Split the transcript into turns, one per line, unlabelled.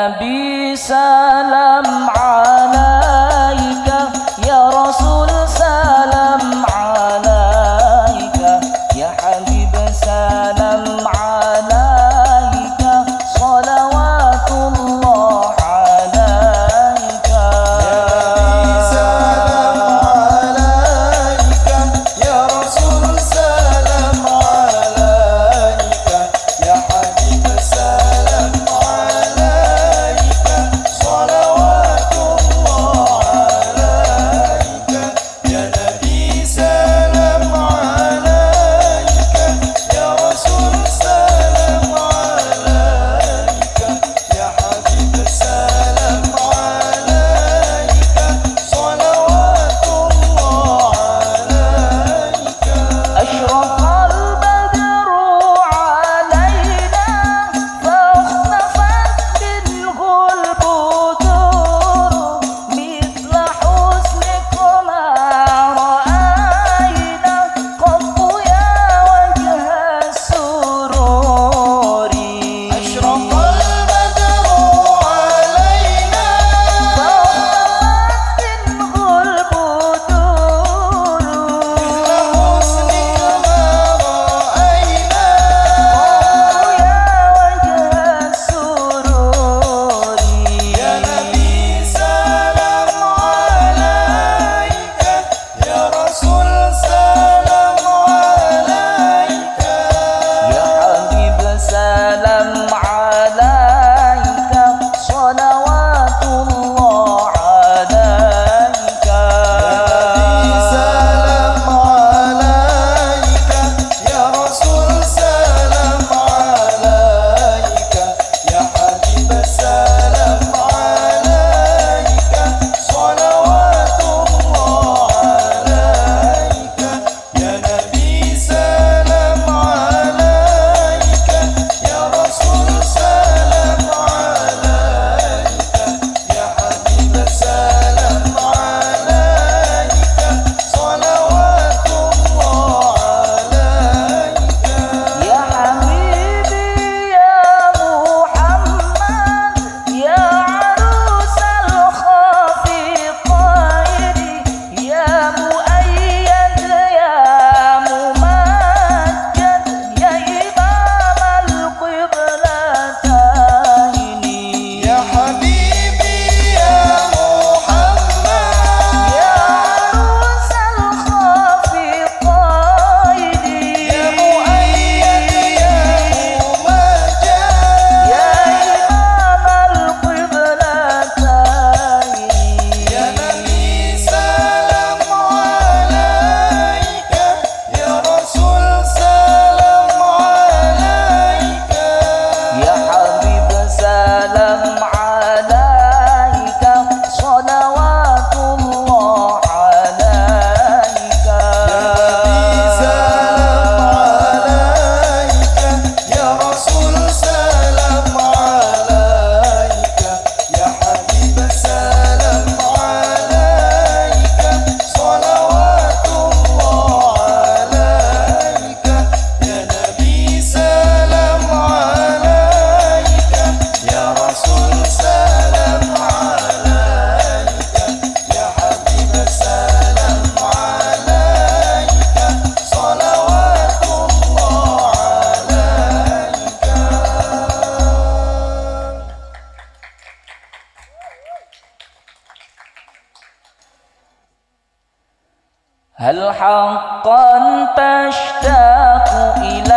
Nabi salam alaika, ya Rasul salam alaika, ya Habib salam alaika, salawatullah alaika.
Ya Nabi salam alaika, ya Rasul salam alaika, salawatullah alaika. Ya Nabi salam alaika, ya Rasul salam alaika, ya Habib salam alaika, salawatullah alaika.
أشرق البدر علينا فاختفت منه البدور، مثل حسنك ما رأينا قط يا وجه السرور.
أشرق البدر علينا
فاختفت منه البدور،
مثل حسنك ما رأينا
يا وجه السرور.
يا نبي سلام عليك، يا رسول سلام عليك،
يا حبيب سلام عليك، صلوات الله عليك.
سلام عليك، يا رسول سلام عليك، يا حبيب سلام عليك، صلوات الله عليك. يا نبي سلام عليك، يا رسول سلام عليك، يا حبيب سلام عليك، صلوات الله عليك.
يا حبيبي يا محمد، يا عروس الخفيقين، يا مؤيد يا ممجد، يا إمام القبلتين.
يا حبيبي يا محمد،
يا عروس الخفيقين،
يا مؤيد يا ممجد،
يا إمام القبلتين.
يا نبي سلام عليك، يا رسول سلام عليك،
يا حبيب سلام عليك، صلوات الله عليك.
سلام عليك، يا رسول سلام عليك، يا حبيب سلام عليك، صلوات الله عليك. يا نبي سلام عليك، يا رسول سلام عليك، يا حبيب سلام عليك، صلوات الله عليك.
هل حقا تشتاق إلى